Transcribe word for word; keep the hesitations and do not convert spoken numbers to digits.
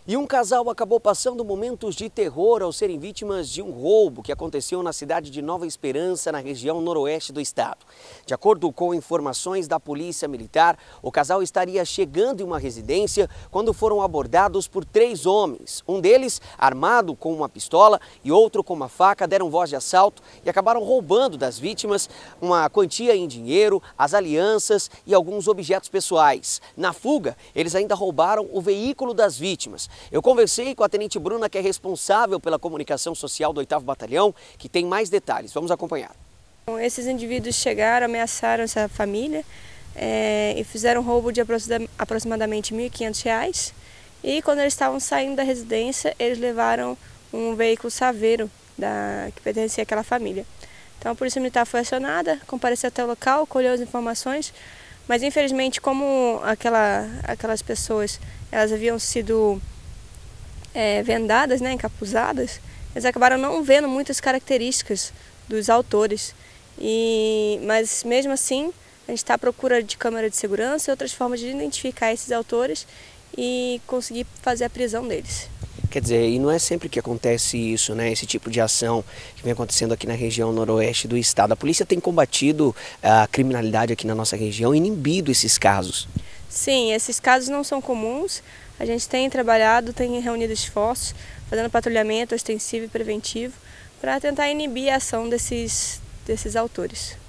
E um casal acabou passando momentos de terror ao serem vítimas de um roubo que aconteceu na cidade de Nova Esperança, na região noroeste do estado. De acordo com informações da Polícia Militar, o casal estaria chegando em uma residência quando foram abordados por três homens. Um deles, armado com uma pistola, e outro com uma faca, deram voz de assalto e acabaram roubando das vítimas uma quantia em dinheiro, as alianças e alguns objetos pessoais. Na fuga, eles ainda roubaram o veículo das vítimas. Eu conversei com a Tenente Bruna, que é responsável pela comunicação social do oitavo Batalhão, que tem mais detalhes. Vamos acompanhar. Esses indivíduos chegaram, ameaçaram essa família é, e fizeram um roubo de aproximadamente mil e quinhentos reais. E quando eles estavam saindo da residência, eles levaram um veículo Saveiro da, que pertencia àquela família. Então a Polícia Militar foi acionada, compareceu até o local, colheu as informações, mas infelizmente como aquela, aquelas pessoas elas haviam sido É, vendadas, né, encapuzadas, eles acabaram não vendo muitas características dos autores. E, mas mesmo assim, a gente está à procura de câmera de segurança e outras formas de identificar esses autores e conseguir fazer a prisão deles. Quer dizer, e não é sempre que acontece isso, né? Esse tipo de ação que vem acontecendo aqui na região noroeste do estado. A polícia tem combatido a criminalidade aqui na nossa região e inibido esses casos. Sim, esses casos não são comuns. A gente tem trabalhado, tem reunido esforços, fazendo patrulhamento ostensivo e preventivo para tentar inibir a ação desses, desses autores.